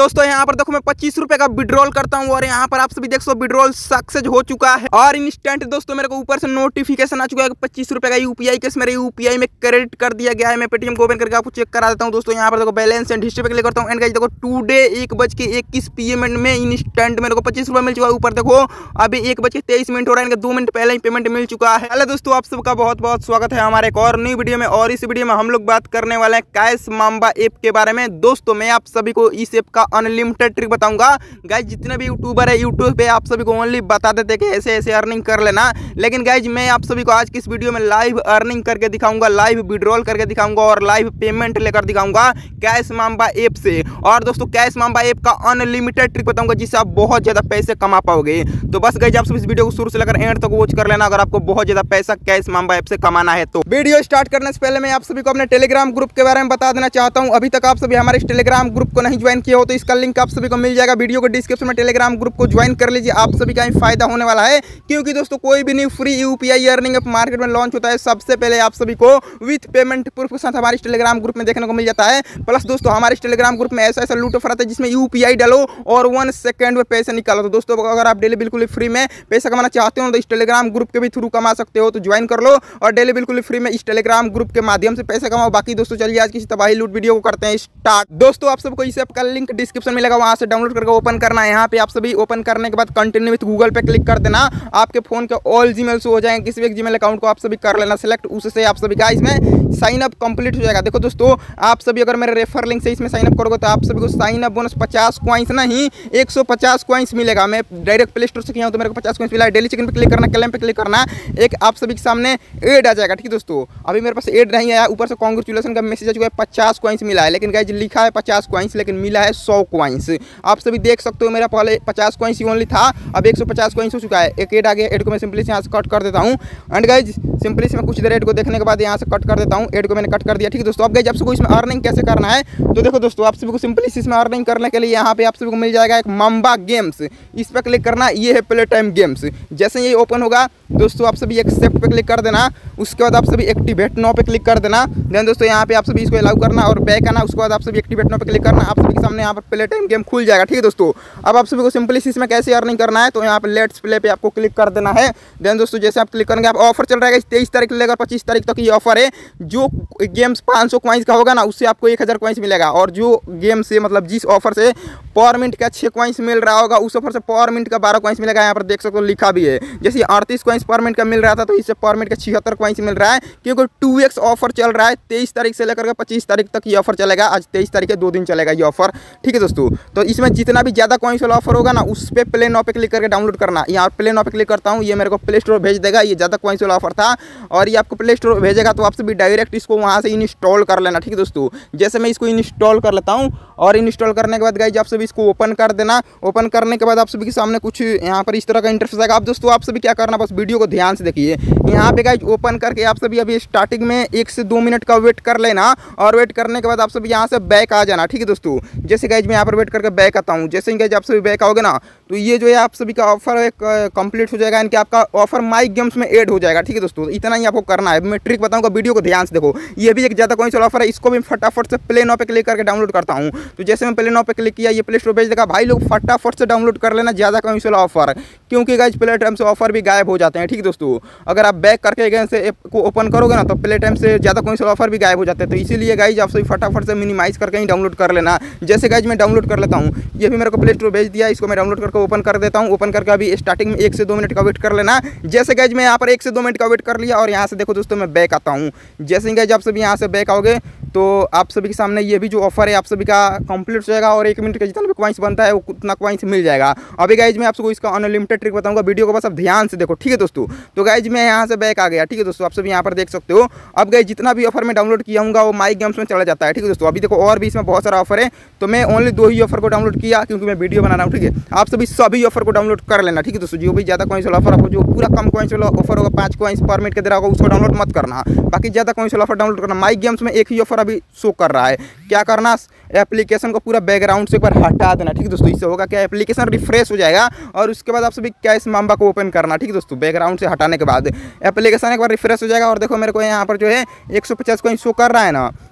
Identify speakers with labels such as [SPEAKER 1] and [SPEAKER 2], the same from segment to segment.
[SPEAKER 1] दोस्तों यहाँ पर देखो मैं 25 रुपए का विड्रॉल करता हूँ और यहाँ पर आप सभी देख सो विड्रॉल सक्सेस हो चुका है और इंस्टेंट दोस्तों मेरे को ऊपर से नोटिफिकेशन आ चुका है 25 रुपए का यूपीआई केस मेरे यूपीआई में क्रेडिट कर दिया गया है। मैं पेटीएम को ओपन करके आपको चेक करा देता हूँ। दोस्तों यहाँ पर देखो बैलेंस एंड हिस्ट्री पे क्लिक करता हूँ एंड गाइस देखो टुडे 1:21 PM में इंस्टेंट मेरे को 25 रुपए मिल चुका है। ऊपर देखो अभी 1:23 हो रहा है, 2 मिनट पहले ही पेमेंट मिल चुका है। हेलो दोस्तों, आप सबका बहुत बहुत स्वागत है हमारे एक और नई वीडियो में और इस वीडियो में हम लोग बात करने वाले हैं कैश मांबा ऐप के बारे में। दोस्तों मैं आप सभी को इस ऐप का अनलिमिटेड ट्रिक बताऊंगा। गाइज जितने भी यूट्यूबर है यूट्यूब पे आप सभी को ओनली बता देते कि ऐसे ऐसे अर्निंग कर लेना, लेकिन गाइज मैं आप सभी को आज की इस वीडियो में लाइव अर्निंग करके दिखाऊंगा, लाइव विड्रॉल करके दिखाऊंगा और लाइव पेमेंट लेकर दिखाऊंगा कैश मांबा ऐप से। और दोस्तों कैश मांबा ऐप का अनलिमिटेड ट्रिक बताऊंगा जिससे आप बहुत ज्यादा पैसे कमा पाओगे। तो बस गाइज आप सब इस वीडियो को शुरू से लेकर एंड तक वॉच कर लेना अगर आपको बहुत ज्यादा पैसा कैश मांबा ऐप से कमाना है। तो वीडियो स्टार्ट करने से पहले मैं आप सभी को अपने टेलीग्राम ग्रुप के बारे में बता देना चाहता हूं। अभी तक आप सभी हमारे इस टेलीग्राम ग्रुप को नहीं ज्वाइन किया हो तो इसका लिंक आप सभी को मिल जाएगा वीडियो को डिस्क्रिप्शन में। टेलीग्राम ग्रुप को ज्वाइन कर लीजिए, आप सभी का ही फायदा होने वाला है क्योंकि दोस्तों कोई भी new free UPI earning app market में लॉन्च होता है सबसे पहले आप सभी को विथ पेमेंट प्रूफ के साथ हमारे इस टेलीग्राम ग्रुप में देखने को मिल जाता है। प्लस दोस्तों हमारे इस टेलीग्राम ग्रुप में ऐसा लूट ऑफर आता है जिसमें यूपीआई डालो और 1 सेकंड में पैसे निकालो। तो दोस्तों अगर आप डेली बिल्कुल फ्री में पैसा कमाना चाहते हो तो इस टेलीग्राम ग्रुप के भी थ्रू कमा सकते हो, तो ज्वाइन कर लो और डेली बिल्कुल फ्री में इस टेलीग्राम ग्रुप के माध्यम से पैसे कमाओ। बाकी दोस्तों चलिए आज की तबाही लूट वीडियो को करते हैं स्टार्ट। दोस्तों आप सबको इस ऐप का लिंक डिस्क्रिप्शन में लगा, वहां से डाउनलोड करके ओपन करना है। यहाँ पे आप सभी ओपन करने के बाद कंटिन्यू विथ गूगल पे क्लिक कर देना, आपके फोन के ऑल जीमेल्स हो जाएंगे। किसी भी एक जीमेल अकाउंट को आप सभी कर लेना सिलेक्ट, उससे आप सभी का इसमें साइन अप कंप्लीट हो जाएगा। देखो दोस्तों आप सभी अगर मेरे रेफर लिंक से इसमें साइन अप करोगे तो आप सभी को साइन अप बोनस 50 कॉइंस नहीं 150 कॉइंस मिलेगा। मैं डायरेक्ट प्ले स्टोर से किया हूं तो मेरे को 50 कॉइंस मिला है। डेली चिकन पे क्लिक करना, क्लेम पे क्लिक करना, एक आप सभी के सामने एड आ जाएगा। ठीक है दोस्तों, अभी मेरे पास एड नहीं आया, ऊपर से कांग्रेचुलेसन का मैसेज आ चुका है 50 कॉइंस मिला है, लेकिन गाइस लिखा है 50 कॉइंस लेकिन मिला है 100 कॉइंस। आप सभी देख सकते हो मेरा पहले 50 कॉइंस ही ओनली था, अब 150 कॉइंस हो चुका है। एक एड आ गया, एड को मैं सिंपली से यहाँ से कट कर देता हूँ एंड गाइस सिंपली से मैं कुछ देर एड को देखने के बाद यहाँ से कट कर देता हूँ। एड को मैंने कट कर दिया। ठीक है दोस्तों, अब गाइस आप सबको इसमें अर्निंग कैसे करना है तो देखो दोस्तों आप सभी को सिंपली इसमें अर्निंग करने के लिए यहाँ पे आप सभी को मिल जाएगा एक मांबा गेम्स, इस पर क्लिक करना। ये है प्ले टाइम गेम्स। जैसे ये ओपन होगा दोस्तों आप सभी एक्सेप्ट पे क्लिक कर देना, उसके बाद आप सभी एक्टिवेट नाउ पे क्लिक कर देना। देन दोस्तों यहाँ पे आप सभी इसको अलाउ करना और बैक आना, उसके बाद आप सभी एक्टिवेट नाउ पे क्लिक करना। आप सभी के सामने यहाँ पर प्ले टाइम गेम खुल जाएगा। ठीक है दोस्तों, अब आप सभी को सिंपली इसमें कैसे अर्निंग करना है तो यहाँ पे लेट्स प्ले पे आपको क्लिक कर देना है। देन दोस्तों जैसे आप क्लिक करेंगे आप ऑफर चल रहा है 23 तारीख से लेकर 25 तारीख तक ये ऑफर है। जो गेम्स 500 कॉइंस का होगा ना उससे आपको 1000 कॉइंस मिलेगा और जो गेम से मतलब जिस ऑफर से पर मिनट का 6 कॉइंस मिल रहा होगा उस ऑफर से पर मिनट का 12 कॉइंस मिलेगा। यहाँ पर देख सकते हो लिखा भी है, जैसे 38 कॉइंस पर मिनट का मिल रहा था तो इससे पर मिनट का 76 कॉइंस मिल रहा है क्योंकि 2x ऑफर चल रहा है। 23 तारीख से लेकर 25 तारीख तक ये ऑफर चलेगा। आज 23 तारीख है, 2 दिन चलेगा ये ऑफर। ठीक है दोस्तों, तो इसमें जितना भी ज़्यादा कॉइंस वाला ऑफर होगा ना उस पर प्ले नाउ पे क्लिक करके डाउनलोड करना। यहाँ प्ले नाउ पे क्लिक करता हूँ, ये मेरे को प्ले स्टोर भेज देगा। ये ज़्यादा कॉइंस वाला ऑफर था और ये आपको प्ले स्टोर भेजेगा तो आपसे भी डायरेक्ट इसको वहाँ से इंस्टॉल कर लेना। ठीक है दोस्तों, जैसे मैं इसको इंस्टॉल कर लेता हूँ और इंस्टॉल करने के बाद गाइज आप सभी इसको ओपन कर देना। ओपन करने के बाद आप सभी के सामने कुछ यहाँ पर इस तरह का इंटरफेस आएगा। आप दोस्तों आप सभी क्या करना, बस वीडियो को ध्यान से देखिए। यहाँ पे गाइज ओपन करके आप सभी अभी स्टार्टिंग में 1 से 2 मिनट का वेट कर लेना और वेट करने के बाद आप सभी यहाँ से बैक आ जाना। ठीक है दोस्तों, जैसे गाइज मैं यहाँ पर वेट करके बैक आता हूँ, जैसे ही गाइज आप सभी बैक आओगे ना तो ये जो है आप सभी का ऑफर एक कंप्लीट हो जाएगा, यानी कि आपका ऑफर माई गेम्स में ऐड हो जाएगा। ठीक है दोस्तों, इतना ही आपको करना है। मैं ट्रिक बताऊंगा, वीडियो को ध्यान से देखो। ये भी एक ज़्यादा कॉइंस वाला ऑफर है, इसको भी फटाफट से प्ले नाउ पे क्लिक करके डाउनलोड करता हूँ। तो जैसे मैं प्ले नाउ पे क्लिक किया ये प्ले स्टोर भेज देगा। भाई लोग फटाफट से डाउनलोड कर लेना ज़्यादा कॉइंस वाला ऑफर, क्योंकि गाइज प्ले टाइम से ऑफर भी गायब हो जाते हैं। ठीक है दोस्तों, अगर आप बैक करके गए से ऐप को ओपन करोगे ना तो प्ले टाइम से ज़्यादा कॉइंस वाला ऑफर भी गायब हो जाते हैं। तो इसीलिए गाइज आप सभी फटाफट से मिनिमाइज करके ही डाउनलोड कर लेना। जैसे गाइज मैं डाउनलोड कर लेता हूँ, ये भी मेरे को प्ले स्टोर भेज दिया, इसको मैं डाउनलोड करके ओपन कर देता हूँ। ओपन करके अभी स्टार्टिंग में 1 से 2 मिनट का वेट कर लेना। जैसे गाइज मैं यहाँ पर 1 से 2 मिनट का वेट कर लिया और यहाँ से देखो दोस्तों मैं बैक आता हूँ। जैसे ही गाइज आप सभी यहाँ से बैक आओगे तो आप सभी के सामने ये भी जो ऑफर है आप सभी का कंप्लीट हो जाएगा और 1 मिनट का जितना भी कॉइंस बनता है वो उतना कॉइंस मिल जाएगा। अभी गाइज मैं आपको इसका अनलिमिटेड ट्रिक बताऊंगा, वीडियो को बस आप ध्यान से देखो। ठीक है दोस्तों, तो गाइज मैं यहाँ से बैक आ गया। ठीक है दोस्तों, आप सभी यहाँ पर देख सकते हो। अब गाइज जितना भी ऑफर मैं डाउनलोड किया हूँ वो माई गेम्स में चला जाता है। ठीक है दोस्तों, अभी देखो और भी इसमें बहुत सारा ऑफर है तो मैं ओनली 2 ही ऑफर को डाउनलोड किया क्योंकि मैं वीडियो बना रहा हूँ। ठीक है, आप सभी ऑफर को डाउनलोड कर लेना। ठीक है दोस्तों, जो भी ज़्यादा कॉइंस वाला ऑफर आपको जो पूरा कम कॉइंस वाला ऑफर होगा 5 कॉइंस पर मिनट के दे रहा होगा उसको डाउनलोड मत करना। बाकी ज़्यादा कॉइंस वाला ऑफर डाउनलोड करना। माई गेम्स में एक ही ऑफर अभी शो कर रहा है। क्या करना, एप्लीकेशन को पूरा बैकग्राउंड से एक बार हटा देना। ठीक है दोस्तों, इससे होगा क्या एप्लीकेशन रिफ्रेश हो जाएगा और उसके बाद आप सभी कैश मांबा को ओपन करना। ठीक है दोस्तों, बैकग्राउंड से हटाने के बाद एप्लीकेशन एक बार रिफ्रेश हो जाएगा और देखो मेरे को यहाँ पर जो है 150 कॉइन शो कर रहा है ना,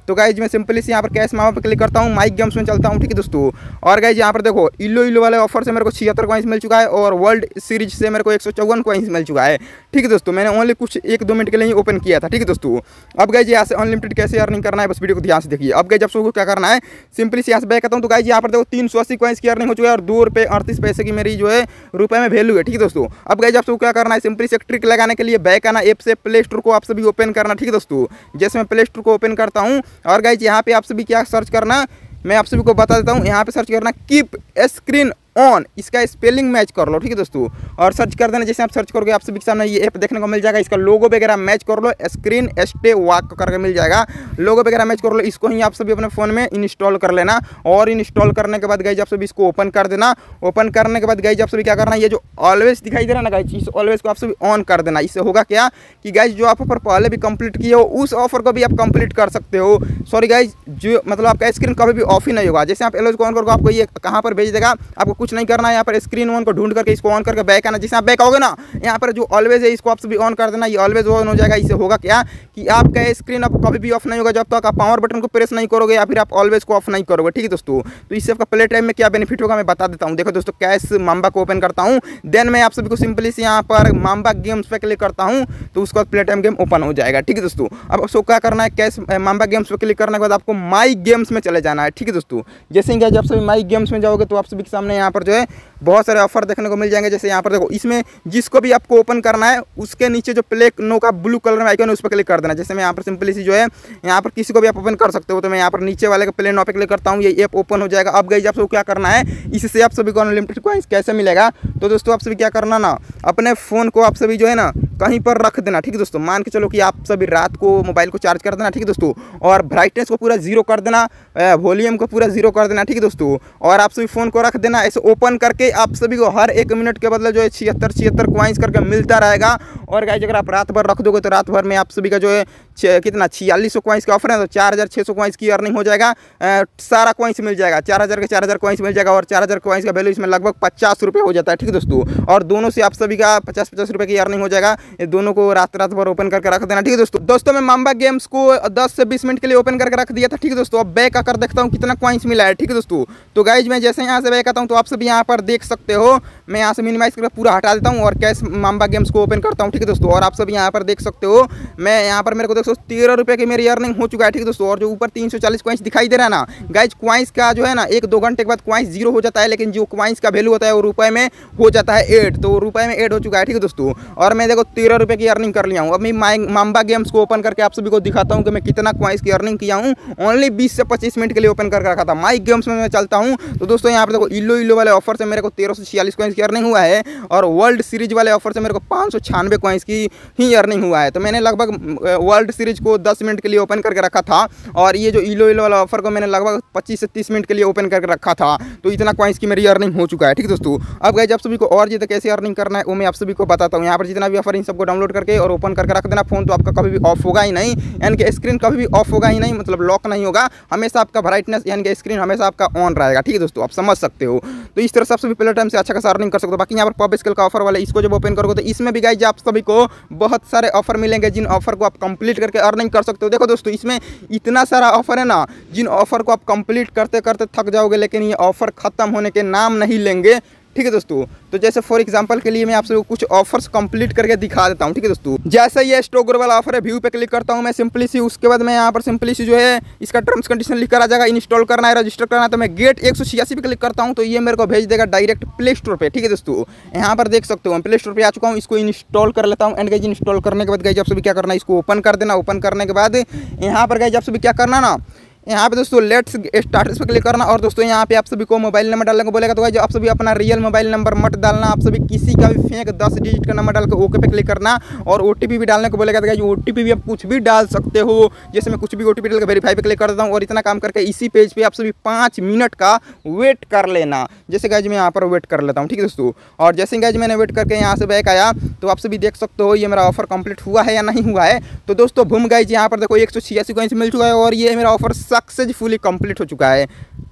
[SPEAKER 1] तो गाइज मैं सिंपली से यहाँ पर कैश मामा पर क्लिक करता हूँ, माइक गेम्स में चलता हूँ, ठीक है दोस्तों। और गाइज यहाँ पर देखो इलो वाले ऑफर से मेरे को 76 कॉइंस मिल चुका है और वर्ल्ड सीरीज से मेरे को 154 कॉइंस मिल चुका है, ठीक है दोस्तों। मैंने ओनली कुछ 1-2 मिनट के लिए ओपन किया था, ठीक है दोस्तों। अब गाइज यहाँ से अनलिमिटेड कैसे अर्निंग करना है बस वीडियो को ध्यान से देखिए। अब गाइज आप सबको क्या करना है, सिंपली से यहाँ से बैक करता हूँ। तो गाइज यहाँ पर देखो 380 कॉइंस की अर्निंग हो चुका है और 2 रुपये 38 पैसे की मेरी जो है रुपये में वैल्यू है, ठीक है दोस्तों। अब गाइज आप सबको क्या करना है, सिंपली से एक ट्रिक लगाने के लिए बैक आना, ऐप से प्ले स्टोर को आप सभी ओपन करना, ठीक है दोस्तों। जैसे मैं प्ले स्टोर को ओपन करता हूँ और गाइज यहाँ पे आप सभी क्या सर्च करना, मैं आप सभी को बता देता हूँ। यहाँ पे सर्च करना कीप स्क्रीन ऑन, इसका स्पेलिंग मैच कर लो, ठीक है दोस्तों। और सर्च कर देना, जैसे आप सर्च करोगे आप सभी के सामने ये ऐप देखने को मिल जाएगा। इसका लोगो वगैरह मैच कर लो, स्क्रीन स्टे वॉक करके मिल जाएगा, लोगो वगैरह मैच कर लो। इसको ही आप सभी अपने फ़ोन में इंस्टॉल कर लेना और इंस्टॉल करने के बाद गाइज आप सभी इसको ओपन कर देना। ओपन करने के बाद गाइज आप सभी क्या करना, ये जो ऑलवेज दिखाई दे रहा है ना गाइज, इस ऑलवेज को आप सभी ऑन कर देना। इससे होगा क्या कि गाइज जो आप ऑफर पहले भी कंप्लीट किए हो उस ऑफर को भी आप कंप्लीट कर सकते हो। सॉरी गाइज, जो मतलब आपका स्क्रीन कभी भी ऑफ ही नहीं होगा। जैसे आप ऑलवेज को ऑन करोगे आपको ये कहाँ पर भेज देगा, आपको कुछ नहीं करना है, यहाँ पर स्क्रीन ऑन को ढूंढ करके इसको ऑन करके बैक आना। जैसे आप बैक आओगे ना, यहाँ पर जो ऑलवेज है इसको आप सभी ऑन कर देना, ये ऑलवेज ऑन हो जाएगा। इससे होगा क्या कि आपका स्क्रीन अब कभी भी ऑफ नहीं होगा जब तक आप पावर बटन को प्रेस नहीं करोगे या फिर आप ऑलवेज को ऑफ नहीं करोगे, ठीक है दोस्तों। तो इससे आपका प्ले टाइम में क्या बेनिफिट होगा मैं बता देता हूँ। देखो दोस्तों, कैश माम्बा को ओपन करता हूँ, देन मैं आप सभी को सिंपली से यहाँ पर माम्बा गेम्स पे क्लिक करता हूँ, तो उसका प्ले टाइम गेम ओपन हो जाएगा, ठीक है दोस्तों। अब आपको क्या करना है, कैश माम्बा गेम्स पे क्लिक करने के बाद आपको माई गेम्स में चले जाना है, ठीक है दोस्तों। जैसे ही आप सभी माई गेम्स में जाओगे तो आप सभी के सामने यहाँ पर जो है बहुत सारे ऑफर देखने को मिल जाएंगे। जैसे यहाँ पर देखो, इसमें जिसको भी आपको ओपन करना है उसके नीचे जो प्ले नो का ब्लू कलर में आइकन है उस पर क्लिक कर देना। जैसे मैं यहाँ पर सिंपली सी जो है यहाँ पर किसी को भी आप ओपन कर सकते हो, तो मैं यहाँ पर नीचे वाले का प्ले नो पे क्लिक करता हूँ, ये ऐप ओपन हो जाएगा। अब गाइस आप सबको क्या करना है, इससे आप सभी को अनलिमिटेड कॉइंस कैसे मिलेगा, तो दोस्तों आप सभी क्या करना ना, अपने फ़ोन को आप सभी जो है ना कहीं पर रख देना, ठीक है दोस्तों। मान के चलो कि आप सभी रात को मोबाइल को चार्ज कर देना, ठीक है दोस्तों, और ब्राइटनेस को पूरा 0 कर देना, वॉल्यूम को पूरा 0 कर देना, ठीक है दोस्तों। और आप सभी फ़ोन को रख देना ऐसे ओपन करके, आप सभी को हर 1 मिनट के बदले जो है 76 कॉइंस करके मिलता रहेगा। और गाइस अगर आप रात भर रख दोगे तो रात भर में आप सभी का जो है कितना 4600 कॉइंस का ऑफर है, तो 4600 कॉइंस की अर्निंग हो जाएगा। सारा कॉइंस मिल जाएगा, 4000 के 4000 कॉइंस मिल जाएगा और 4000 कॉइंस का वैल्यू इसमें लगभग 50 रुपये हो जाता है, ठीक है दोस्तों। और दोनों से आप सभी का 50-50 रुपये की अर्निंग हो जाएगा। ये दोनों को रात भर ओपन करके रख देना, ठीक है दोस्तों। मैं माम्बा गेम्स को 10 से 20 मिनट के लिए ओपन करके रख दिया था, ठीक है दोस्तों। अब बैक आकर देखता हूँ कितना कॉइंस मिला है, ठीक है दोस्तों। तो गाइज मैं जैसे यहाँ से बैक आता हूँ तो आप सभी यहाँ पर देख सकते हो, मैं यहाँ से मिनिमाइज करके पूरा हटा देता हूँ और कैश माम्बा गेम्स को ओपन करता हूँ, ठीक है दोस्तों। और आप सभी यहाँ पर देख सकते हो, मैं यहाँ पर मेरे को 13 रुपये की मेरी अर्निंग हो चुका है, ठीक है दोस्तों। और जो ऊपर 340 कॉइंस दिखाई दे रहा है ना गाइज, कॉइंस का जो है ना 1-2 घंटे के बाद कॉइंस 0 हो जाता है, लेकिन जो कॉइंस का वैल्यू होता है वो रुपये में हो जाता है 8, तो रुपये में 8 हो चुका है, ठीक है दोस्तों। और मैं देखो 13 रुपये की अर्निंग कर लिया हूँ। अब मैं माम्बा गेम्स को ओपन करके आप सभी को दिखाता हूँ कि मैं कितना कॉइंस की अर्निंग किया हूँ। ओनली 20 से 25 मिनट के लिए ओपन करके रखा था। माई गेम्स में मैं चलता हूँ तो दोस्तों यहाँ पर देखो इलो वाले ऑफर से मेरे को 1346 कॉइंस की अर्निंग हुआ है और वर्ल्ड सीरीज वाले ऑफर से मेरे को 596 कॉइंस की ही अर्निंग हुआ है। तो मैंने लगभग वर्ल्ड सीरीज को 10 मिनट के लिए ओपन करके रखा था और ये जो इलो वाला ऑफर को मैंने लगभग 25 से 30 मिनट के लिए ओपन करके रखा था। तो इतना कॉइंस की मेरी अर्निंग हो चुका है, ठीक है दोस्तों। अब गाइस आप सभी को और ज़्यादा कैसे अर्निंग करना है वो मैं आप सभी को बताता हूँ। यहाँ पर जितना भी ऑफर इन सबको डाउनलोड करके और ओपन करके रख देना। फोन तो आपका कभी भी ऑफ होगा ही नहीं, यानी कि स्क्रीन कभी भी ऑफ होगा ही नहीं, मतलब लॉक नहीं होगा, हमेशा आपका ब्राइटनेस यानी कि स्क्रीन हमेशा आपका ऑन रहेगा, ठीक है दोस्तों। आप समझ सकते हो। तो इस तरह से आप सभी प्ले टाइम से अच्छा खासा अर्निंग कर सकते हो। बाकी यहाँ पर पब स्किल का ऑफर वाला इसको जब ओपन करोगे तो इसमें भी गाइस आप सभी को बहुत सारे ऑफर मिलेंगे, जिन ऑफर को आप कंप्लीट करके अर्निंग कर सकते हो। देखो दोस्तों, इसमें इतना सारा ऑफर है ना, जिन ऑफर को आप कंप्लीट करते करते थक जाओगे, लेकिन ये ऑफर खत्म होने के नाम नहीं लेंगे, ठीक है दोस्तों। तो जैसे फॉर एग्जांपल के लिए मैं आप सबको कुछ ऑफर्स कंप्लीट करके दिखा देता हूं, ठीक है दोस्तों। जैसे ये स्टॉक वाला ऑफर है, व्यू पे क्लिक करता हूं मैं सिंपली सी, उसके बाद मैं यहाँ पर सिंपली सी जो है इसका टर्म्स कंडीशन लिख कर आ जाएगा, इंस्टॉल करना है, रजिस्टर करना है। तो मैं गेट 186 पे क्लिक करता हूँ तो ये मेरे को भेज देगा डायरेक्ट प्ले स्टोर पे, ठीक है दोस्तों। यहाँ पर देख सकते हो मैं प्ले स्टोर पे आ चुका हूँ, इसको इंस्टॉल कर लेता हूँ। एंड गाइस इंस्टॉल करने के बाद गाइस आप सभी क्या करना है, इसको ओपन कर देना। ओपन करने के बाद यहाँ पर गाइस आप सभी क्या करना ना, यहाँ पे दोस्तों लेट्स स्टार्ट इस पर क्लिक करना। और दोस्तों यहाँ पे आप सभी को मोबाइल नंबर डालने को बोलेगा, तो गाइस आप सभी अपना रियल मोबाइल नंबर मत डालना, आप सभी किसी का भी फेक 10 डिजिट का नंबर डाल के ओके पे क्लिक करना। और ओटीपी भी डालने को बोलेगा, तो गाइस ओटीपी भी आप कुछ भी डाल सकते हो। जैसे मैं कुछ भी ओटीपी डाल के वेरीफाई पे क्लिक कर देता हूँ और इतना काम करके इसी पेज पे आप सभी 5 मिनट का वेट कर लेना। जैसे गाइस मैं यहाँ पर वेट कर लेता हूँ, ठीक है दोस्तों। और जैसे गाइस मैंने वेट करके यहाँ से बैक आया तो आप सभी देख सकते हो ये मेरा ऑफर कंप्लीट हुआ है या नहीं हुआ है। तो दोस्तों बूम गाइस यहाँ पर देखो 186 कॉइंस मिल चुका है और ये मेरा ऑफर सक्सेसफुली कंप्लीट हो चुका है।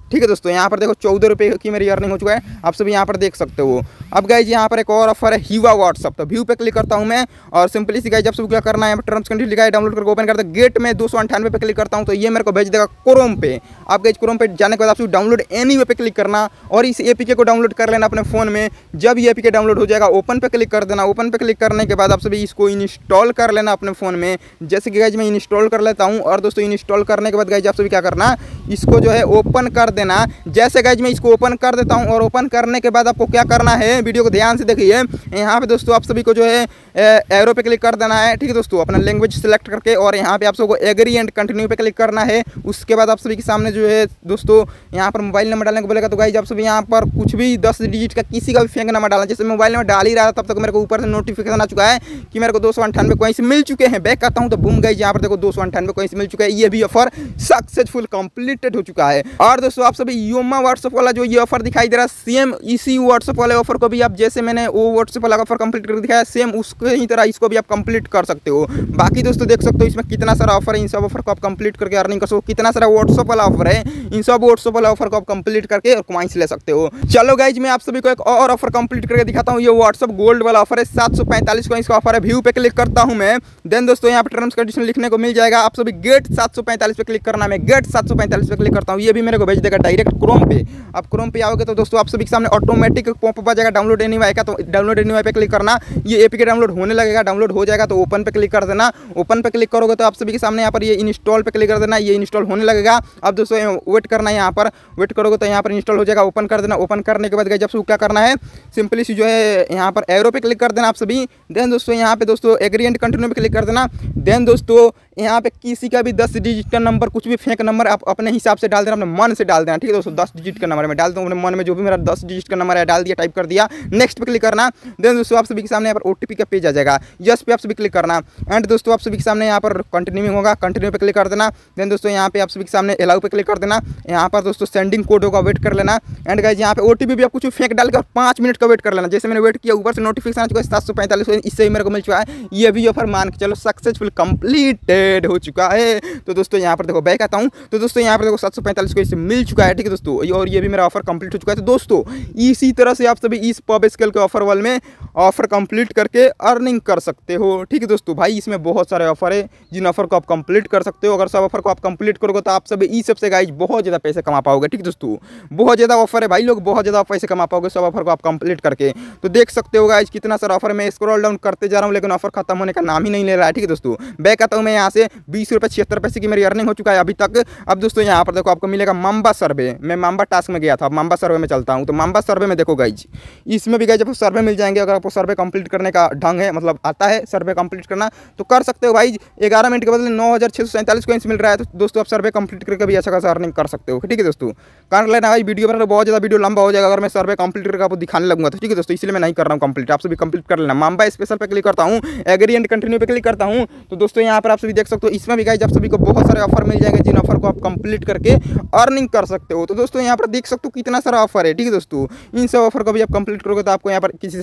[SPEAKER 1] ठीक है दोस्तों, यहाँ पर देखो 14 रुपये की मेरी अर्निंग हो चुका है, आप सभी यहाँ पर देख सकते हो। अब गाइज यहाँ पर एक और ऑफर है हीवा व्हाट्सअप, तो व्यू पे क्लिक करता हूँ मैं और सिंपली सी गाइज आप सब क्या करना है, टर्म्स कंडीशन लिखा है, डाउनलोड करके ओपन करते हैं। गेट में 298 पे क्लिक करता हूँ तो ये मेरे को भेज देगा क्रोम पे। आप गाइज क्रोम पे जाने के बाद आप डाउनलोड एनीवे पे क्लिक करना और इस एपीके को डाउनलोड कर लेना अपने फोन में। जब ये एपीके डाउनलोड हो जाएगा ओपन पे क्लिक कर देना। ओपन पे क्लिक करने के बाद आप सभी इसको इंस्टॉल कर लेना अपने फोन में। जैसे कि गाइज मैं इंस्टॉल कर लेता हूँ और दोस्तों इंस्टॉल करने के बाद गाइज आप सभी क्या करना, इसको जो है ओपन कर देना। जैसे गाइज मैं इसको ओपन कर देता हूं और ओपन करने के बाद आपको क्या करना है, वीडियो को ध्यान से देखिए। यहाँ पे दोस्तों आप सभी को जो है एरो पे क्लिक कर देना है, ठीक है दोस्तों, अपना लैंग्वेज सेलेक्ट करके। और यहाँ पे आप सबको एग्री एंड कंटिन्यू पे क्लिक करना है। उसके बाद आप सभी के सामने जो है दोस्तों यहाँ पर मोबाइल नंबर डालने को बोलेगा। तो गाइज आप सभी यहाँ पर कुछ भी 10 डिजिट का किसी का भी फेंक नंबर डालना। जैसे मोबाइल नंबर डाल ही रहा था तब तक मेरे को ऊपर से नोटिफिकेशन आ चुका है कि मेरे को 298 कॉइंस मिल चुके हैं। बैक करता हूँ तो बूम गाइज यहाँ पर देखो 298 कॉइंस मिल चुका है। ये भी ऑफर सक्सेसफुल कंप्लीटेड हो चुका है। और दोस्तों आप सभी योमा व्हाट्सएप वाला जो ये ऑफर दिखाई दे रहा है, सेम इसी व्हाट्सएप वाले ऑफर को भी आप, जैसे मैंने वो व्हाट्सएप वाला ऑफर कंप्लीट कर दिखाया, सेम उसके ही तरह इसको भी आप कंप्लीट कर सकते हो। बाकी दोस्तों देख सकते हो इसमें कितना सारा ऑफर है, इन सब ऑफर को आप कंप्लीट करके अर्निंग कर सकते हो। कितना सारा व्हाट्सएप वाला ऑफर है, इन सब व्हाट्सएप वाला ऑफर को आप कंप्लीट करके और कॉइंस ले सकते हो। चलो गाइज मैं आप सभी को एक और ऑफर कंप्लीट करके दिखाता हूँ। ये व्हाट्सएप गोल्ड वाला ऑफर है, 745 कॉइंस का ऑफर है। व्यू पे क्लिक करता हूँ मैं, देन दोस्तों यहाँ पे टर्म्स कंडीशन लिखने को मिल जाएगा। आप सभी गेट 745 पे क्लिक करना, मैं गेट 745 पे क्लिक करता हूँ। ये भी मेरे को भेज देगा डायरेक्ट क्रोम पे। आप क्रोम पे आओगे तो दोस्तों आप सभी के सामने ऑटोमेटिक पॉपअप आ जाएगा डाउनलोड एनीवे का। तो डाउनलोड एनीवे पे क्लिक करना, ये एपीके डाउनलोड होने लगेगा। डाउनलोड हो जाएगा तो ओपन पे क्लिक कर देना। ओपन पे क्लिक करोगे तो आप सभी के सामने यहाँ पर ये इंस्टॉल पे क्लिक कर देना, ये इंस्टॉल होने लगेगा। अब दोस्तों वेट करना है, यहाँ पर वेट करोगे तो यहाँ पर इंस्टॉल हो जाएगा। ओपन कर देना। ओपन करने के बाद जब क्या करना है, सिंपली सी जो है यहाँ पर एरो पे क्लिक कर देना आप सभी। देन दोस्तों यहाँ पे दोस्तों एग्री एंड कंटिन्यू पे क्लिक कर देना। देन दोस्तों यहाँ पे किसी का भी 10 डिजिट का नंबर, कुछ भी फेक नंबर आप अपने हिसाब से डाल देना, अपने मन से डाल देना, ठीक है दोस्तों। 10 डिजिट का नंबर मैं डालता हूँ अपने मन में, जो भी मेरा 10 डिजिट का नंबर है डाल दिया, टाइप कर दिया, नेक्स्ट पे क्लिक करना। देन दोस्तों आप सभी के सामने यहाँ पर ओटीपी का पेज आ जाएगा, यस पे आप सभी क्लिक करना। एंड दोस्तों आप सभी के सामने यहाँ पर कंटिन्यू होगा, कंटिन्यू पे क्लिक कर देना। देन दोस्तों यहाँ पे आप सभी के सामने अलाउ पे क्लिक कर देना। यहाँ पर दोस्तों सेंडिंग कोड होगा, वेट कर लेना। एंड गाइज यहाँ पे ओटीपी भी आप कुछ फेक डालकर 5 मिनट का वेट कर लेना। जैसे मैंने वेट किया, ऊपर से नोटिफिकेशन आ चुका है 745, इससे ही मेरे को मिल चुका है। ये भी ऑफर मान के चलो सक्सेसफुल कंप्लीटेड हो चुका है। तो दोस्तों यहाँ पर देखो बैक आता हूँ तो दोस्तों यहाँ पर देखो 745 को इससे मिल चुका है, ठीक है दोस्तों। और ये भी मेरा ऑफर कंप्लीट हो चुका है। तो दोस्तों इसी तरह से आप सभी इस पब स्केल के ऑफर वाले में ऑफर कंप्लीट करके अर्निंग कर सकते हो, ठीक है दोस्तों। भाई इसमें बहुत सारे ऑफर है जिन ऑफर को आप कंप्लीट कर सकते हो। अगर सब ऑफर को आप कंप्लीट करोगे तो आप सभी इस सबसे गाइज बहुत ज़्यादा पैसे कमा पाओगे, ठीक है दोस्तों। बहुत ज़्यादा ऑफर है भाई, लोग बहुत ज़्यादा पैसे कमा पाओगे सब ऑफर को आप कंप्लीट करके। तो देख सकते हो गाइज कितना सारा ऑफर। मैं स्क्रॉल डाउन करते जा रहा हूँ लेकिन ऑफर खत्म होने का नाम ही नहीं ले रहा है, ठीक है दोस्तों। बैक आता हूँ मैं यहाँ से 20 रुपये 76 पैसे की मेरी अर्निंग हो चुका है अभी तक। अब दोस्तों यहाँ पर देखो आपको मिलेगा मांबा सर्वे। मैं मांबा टास्क में गया था, मांबा सर्वे में चलता हूँ। तो मांबा सर्वे में देखो गाइज, इसमें भी गाइज आपको सर्वे मिल जाएंगे। अगर आपको सर्वे कंप्लीट करने का ढंग है, मतलब आता है सर्वे कंप्लीट करना, तो कर सकते हो भाई। 11 मिनट के बदले 9647 कॉइंस मिल रहा है। तो दोस्तों आप सर्वे कंप्लीट करके भी अच्छा खासा अर्निंग कर सकते हो, ठीक है दोस्तों। कर लेना भाई, वीडियो बना बहुत ज़्यादा वीडियो लंबा हो जाएगा अगर मैं सर्वे कंप्लीट करके आपको दिखाने लगूंगा तो, ठीक है दोस्तों। इसलिए मैं नहीं कर रहा हूँ कंप्लीट, आप सभी कंप्लीट कर लेना। मांबा स्पेशल पे क्लिक करता हूँ, एग्री एंड कंटिन्यू पे क्लिक करता हूँ। तो दोस्तों यहाँ पर आप सभी देख सकते हो, इसमें भी गाइज आप सभी को बहुत सारे ऑफर मिल जाएंगे जिन ऑफर को आप कंप्लीट करके अर्निंग कर सकते हो। तो दोस्तों यहाँ पर देख सकते हो कितना सारा ऑफर है, ठीक है दोस्तों। इन सब ऑफर को भी आप कंप्लीट करोगे तो आपको यहाँ पर किसी से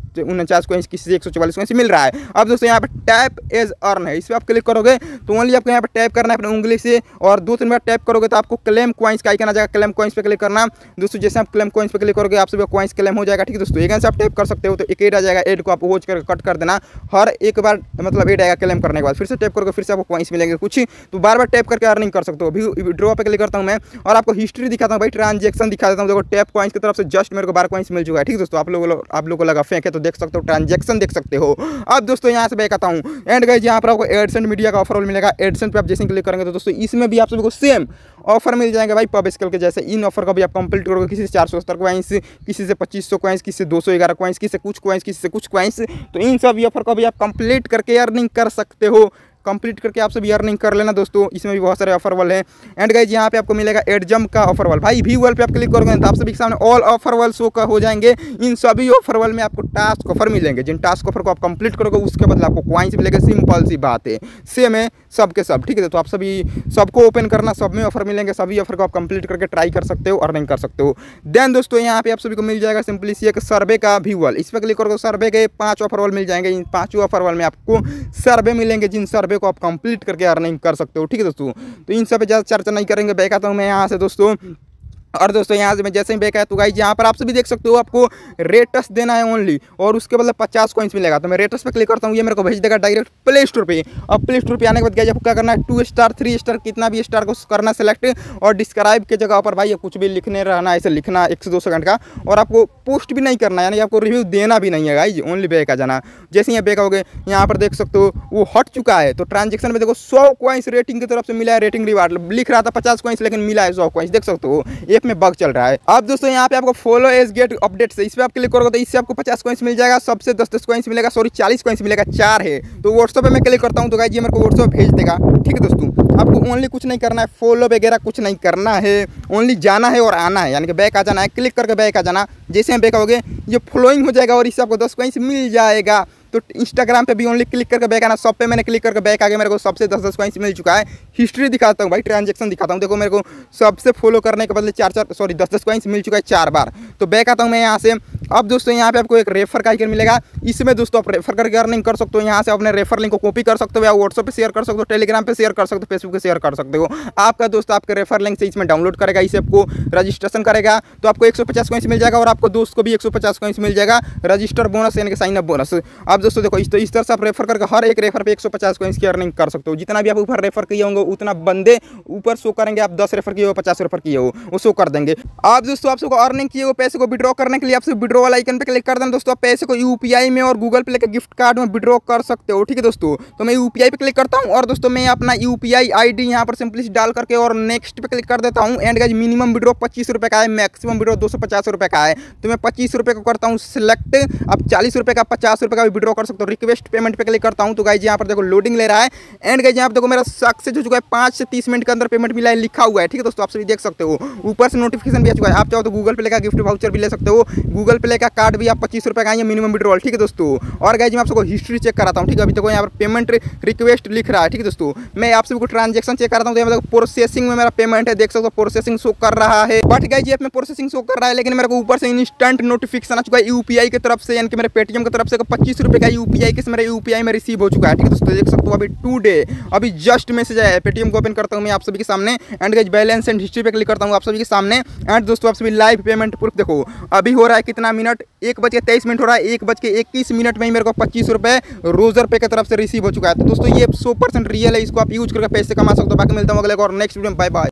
[SPEAKER 1] 449 कॉइंस, किसी से 144 कॉइंस मिल रहा है। अब दोस्तों यहाँ पर टैप एज अर्न है, इस पर आप क्लिक करोगे तो ओनली आपको यहाँ पर टैप करना है अपनी उंगली से, और 2-3 बार टैप करोगे तो आपको क्लेम कॉइंस का आइकन आ जाएगा। क्लेम कॉइंस पे क्लिक करना दोस्तों। जैसे आप क्लेम कॉइंस पे क्लिक करोगे आप सभी कॉइंस क्लेम हो जाएगा, ठीक है दोस्तों। एक से आप टैप कर सकते हो तो एक एड आ जाएगा, एड को आप वॉच करके कट कर देना। हर एक बार मतलब एड आएगा क्लेम करने के बाद, फिर से टैप करोगे फिर से आपको कॉइंस मिलेंगे कुछ, तो बार बार टैप करके अर्निंग कर सकते हो। अभी ड्रॉ पे क्लिक करता हूँ मैं और आपको हिस्ट्री दिखाता हूँ भाई, ट्रांजेक्शन दिखा देता हूँ। देखो टैप कॉइंस की तरफ से जस्ट मेरे को 12 कॉइंस मिल चुका है, ठीक है दोस्तों। आप लोगों को लगा फेंक है तो देख सकते हो, ट्रांजेक्शन देख सकते हो। अब दोस्तों यहाँ से बैक आता हूँ एंड गाइस यहाँ पर आपको एडसेंट मीडिया का ऑफर मिलेगा। एडसेंट पे आप जैसे क्लिक करेंगे तो दोस्तों इसमें भी आप सभी को सेम ऑफर मिल जाएंगे भाई पब स्केल के जैसे। इन ऑफर का भी आप कंप्लीट करोगे, किसी से 470 कॉइंस, किसी से 2500 कॉइंस, किसी से 211 कॉइंस, किसी से कुछ कॉइंस, किसी से कुछ कॉइंस। तो इन सब ऑफर का भी आप कंप्लीट करके अर्निंग कर सकते हो। कंप्लीट करके आप सभी अर्निंग कर लेना दोस्तों। इसमें भी बहुत सारे ऑफर वाले हैं। एंड गाइज यहाँ पे आपको मिलेगा एडजम का ऑफर वाल। भाई व्यू वाल पे आप क्लिक करोगे तो आप सभी के सामने ऑल ऑफर वाल शो का हो जाएंगे। इन सभी ऑफर वाल में आपको टास्क ऑफर मिलेंगे, जिन टास्क ऑफर को आप कंप्लीट करोगे उसके बदले आपको कॉइंस मिलेंगे। सिंपल सी बात है, सेम है सबके सब, ठीक है। तो आप सभी सबको ओपन करना, सब में ऑफर मिलेंगे। सभी ऑफर को आप कंप्लीट करके ट्राई कर सकते हो, अर्निंग कर सकते हो। देन दोस्तों यहाँ पे आप सभी को मिल जाएगा सिंपली सी एक सर्वे का व्यू वाल। इस पर क्लिक करोगे सर्वे के 5 ऑफर वाल मिल जाएंगे। इन 5 ऑफर वाल में आपको सर्वे मिलेंगे, जिन सर्वे को आप कंप्लीट करके अर्निंग कर सकते हो, ठीक है दोस्तों। तो इन सब पे ज़्यादा चर्चा नहीं करेंगे, बैक आता हूँ मैं यहाँ से दोस्तों। और दोस्तों यहाँ से मैं जैसे ही बैक आया तो गाइज यहाँ पर आप सभी देख सकते हो आपको रेटस देना है ओनली, और उसके बदले 50 कॉइन्स मिलेगा। तो मैं रेटस पे क्लिक करता हूँ, ये मेरे को भेज देगा डायरेक्ट प्ले स्टोर पे। अब प्ले स्टोर पे आने के बाद गाइज आपको क्या करना है, 2 स्टार 3 स्टार कितना भी स्टार को करना सेलेक्ट, और डिस्क्राइब के जगह पर भाई कुछ भी लिखने रहना, ऐसे लिखना 1 से 2 सेकंड का, और आपको पोस्ट भी नहीं करना, यानी आपको रिव्यू देना भी नहीं है गाइज, ओनली बैक आ जाना। जैसे ही बैक हो गए यहाँ पर देख सकते हो वो हट चुका है। तो ट्रांजेक्शन में देखो 100 कॉइन्स रेटिंग की तरफ से मिला है, रेटिंग रिवार्ड लिख रहा था 50 कॉइन्स लेकिन मिला है 100 कॉइन्स, देख सकते हो ऐप में बग चल रहा है। अब दोस्तों यहाँ पे आपको फॉलो एज गेट अपडेट से इस पे आप क्लिक करोगे तो इससे आपको 50 कॉइन्स मिल जाएगा, सबसे 10-10 कॉइन्स मिलेगा, सॉरी 40 कॉइन्स मिलेगा, 4 है। तो व्हाट्सएप पे मैं क्लिक करता हूँ तो गाइस ये मेरे को व्हाट्सएप भेज देगा। ठीक है दोस्तों, आपको ओनली कुछ नहीं करना है, फॉलो वगैरह कुछ नहीं करना है, ओनली जाना है और आना है, यानी कि बैक आ जाना है, क्लिक करके बैक आ जाना। जैसे हम बैक आओगे ये फॉलोइंग हो जाएगा और इससे आपको 10 कॉइन्स मिल जाएगा। तो इंस्टाग्राम पे भी ओनली क्लिक करके बैक आना, सब पे मैंने क्लिक करके बैक आ गया, मेरे को सबसे 10-10 कॉइन्स मिल चुका है। हिस्ट्री दिखाता हूँ भाई, ट्रांजेक्शन दिखाता हूँ, देखो मेरे को सबसे फॉलो करने के बदले 10-10 कॉइन्स मिल चुका है 4 बार। तो बैक आता हूँ मैं यहाँ से। अब दोस्तों यहाँ पे आपको एक रेफर का आइकन मिलेगा, इसमें दोस्तों आप रेफर करके अर्निंग कर सकते हो। यहाँ से अपने रेफर लिंक को कॉपी कर सकते हो, या व्हाट्सएप पे शेयर कर सकते हो, टेलीग्राम पे शेयर कर सकते हो, फेसबुक पे शेयर कर सकते हो। आपका दोस्त आपके रेफर लिंक से इसमें डाउनलोड करेगा, इसे आपको रजिस्ट्रेशन करेगा तो आपको 150 कॉइन्स मिल जाएगा, और आपको दोस्त को भी 150 कॉइन्स मिल जाएगा, रजिस्टर बोनस यानी कि साइन अप बोनस। अब दोस्तों देखो इस तरह से आप रेफर करके हर एक रेफर पे 150 कॉइन्स की अर्निंग कर सकते हो। जितना भी आप ऊपर रेफर किए होंगे उतना बंदे ऊपर शो करेंगे, आप 10 रेफर किए हो 50 रेफर किए हो वो शो कर देंगे। आप दोस्तों आप सबको अर्निंग किए हो पैसे को विड्रॉ करने के लिए आपसे विड्रॉ वाला आइकन पे क्लिक कर देना दोस्तों। आप पैसे को यूपीआई में और गूगल पे लेकर गिफ्ट कार्ड में विड्रॉ कर सकते हो। ठीक है दोस्तों, तो मैं यूपीआई पे क्लिक करता हूँ और दोस्तों मैं अपना यूपीआई आईडी यहाँ पर सिंपली डाल करके और नेक्स्ट पे क्लिक कर देता हूँ। एंड गाइस मिनिमम विड्रॉ 25 रुपये का है, मैक्सिमम विड्रॉ 250 रुपये का है। तो मैं 25 रुपये को करता हूँ सिलेक्ट। आप 40 रुपये का 50 रुपये का भी विड्रॉ कर सकते हो। रिक्वेस्ट पेमेंट पे क्लिक करता हूँ तो गाइस यहाँ पर देखो लोडिंग ले रहा है। एंड गाइस यहाँ पर देखो मेरा सक्सेस हो चुका है, 5 से 30 मिनट के अंदर पेमेंट मिला है लिखा हुआ है। ठीक है दोस्तों, आप सभी देख सकते हो, ऊपर से नोटिफिकेशन भी आ चुका है। आप चाहो तो गूगल पे लेकर गिफ्ट वाउचर भी ले सकते हो, गूगल पे लेकर कार्ड भी आप 25 रुपये का है मिनिमम विड्रॉल। ठीक है दोस्तों, और गाइस मैं आप सबको हिस्ट्री चेक कराता हूँ। ठीक है, अभी तक यहाँ पर पेमेंट रिक्वेस्ट लिख रहा है। ठीक है दोस्तों, मैं आप सबको ट्रांजेक्शन चेक कराता हूँ। तो यहाँ पर प्रोसेसिंग में मेरा पेमेंट है, देख सकते हो प्रोसेसिंग शो कर रहा है। बट गाइस ये में प्रोसेसिंग शो कर रहा है, लेकिन मेरे को ऊपर से इंस्टेंट नोटिफिकेशन आ चुका है यूपीआई की तरफ से, यानी कि मेरे पेटीएम की तरफ से 25 रुपये का यूपीआई के मेरे यूपीआई में रिसीव हो चुका है। ठीक है दोस्तों, देख सकते हो अभी टुडे अभी जस्ट मैसेज आया है। पेटीएम को ओपन करता हूँ मैं आप सभी के सामने। And guys balance and history पे क्लिक करता हूँ आप सभी के सामने। एंड दोस्तों आप सभी लाइव पेमेंट प्रूफ देखो अभी हो रहा है कितना मिनट, 1:23 हो रहा है। 1:21 में ही मेरे को 25 रुपये रोजर पे की तरफ से रिसीव हो चुका है। तो दोस्तों ये 100% रियल है, इसको आप यूज करके पैसे कमा सकते हो। बाकी मिलता हूँ अगले और नेक्स्ट वीडियो में, बाय बाय।